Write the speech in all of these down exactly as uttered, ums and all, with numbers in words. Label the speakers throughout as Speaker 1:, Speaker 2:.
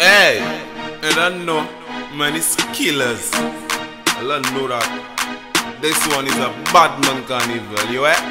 Speaker 1: Hey, I don't know, man, it's killers. I don't know that. This one is a bad man carnival, you eh?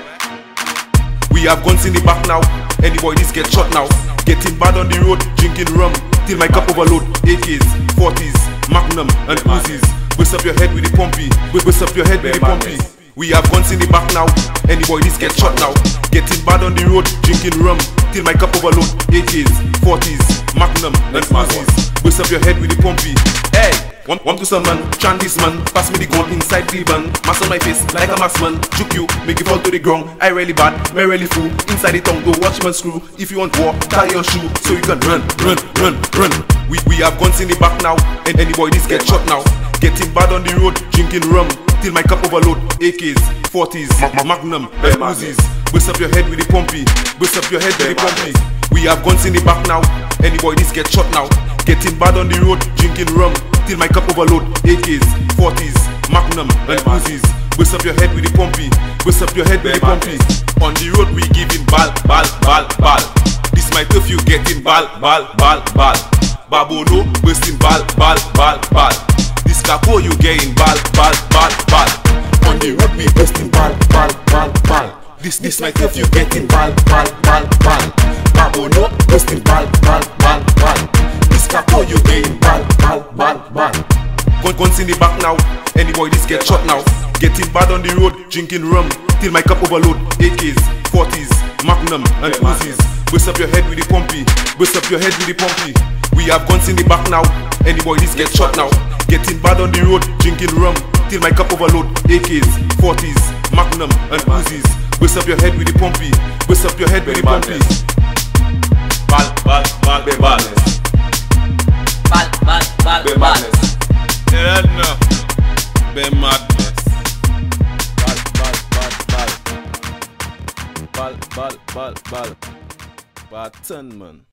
Speaker 1: We have guns in the back now. Any boy this get shot now. Getting bad on the road, drinking rum till my cup overload. A Ks, forties, Magnum and Uzis. Whisk up your head with the pumpy. Whisk up your head with the pumpy. We have guns in the back now. Any boy this get shot now. Getting bad on the road, drinking rum till my cup overload. A Ks, forties, Magnum and Uzis. Whisk up your head with the pumpy. Hey, one, one to some man, chant this man. Pass me the gun inside the band. Mass on my face like a mass man. Juke you, make you fall to the ground. I really bad, me really fool. Inside the tongue, go watch man screw. If you want war, tie your shoe so you can run, run, run, run. We, we have guns in the back now. And any boy this get shot now. Getting bad on the road, drinking rum till my cup overload. A Ks, forties, Magnum and Uzis. Whisk up your head with the pumpy. Whisk up your head with the pumpy. We have guns in the back now. Any boy this get shot now. Getting bad on the road, drinking rum till my cup overload. A Ks, forties, Magnum and Uzis. Whisk up your head with the pumpy. Whisk up your head with the pumpy. On the road we giving ball, ball, ball, ball. This my curfew getting ball, ball, ball, ball. Babono bursting ball, ball, ball, ball. This capo you getting ball, ball, ball, ball. On the road we bursting ball, ball, ball, ball. This this my curfew getting ball, ball, ball, ball. Babono bursting ball, ball, ball, ball. This capo you getting ball, ball, ball, ball. Gun, guns in the back now. Any boy this get shot now. Getting bad on the road, drinking rum till my cup overload. A Ks, forties, Magnum and Uzis. Whisk up your head with the pumpy. Whisk up your head with the pumpy. We have guns in the back now. Any boy this get shot now. Getting bad on the road, drinking rum till my cup overload. A Ks, forties, Magnum and Uzis. Whisk up your head with the pumpy. Whisk up your head with the pumpy. Ball, ball, ball, be madness.
Speaker 2: Ball, ball, ball,
Speaker 1: Be
Speaker 2: ball.
Speaker 1: madness. Yeah, no. Be madness.
Speaker 3: Ball, ball, ball, ball. Ball, ball, ball, ball. Ball, ten man.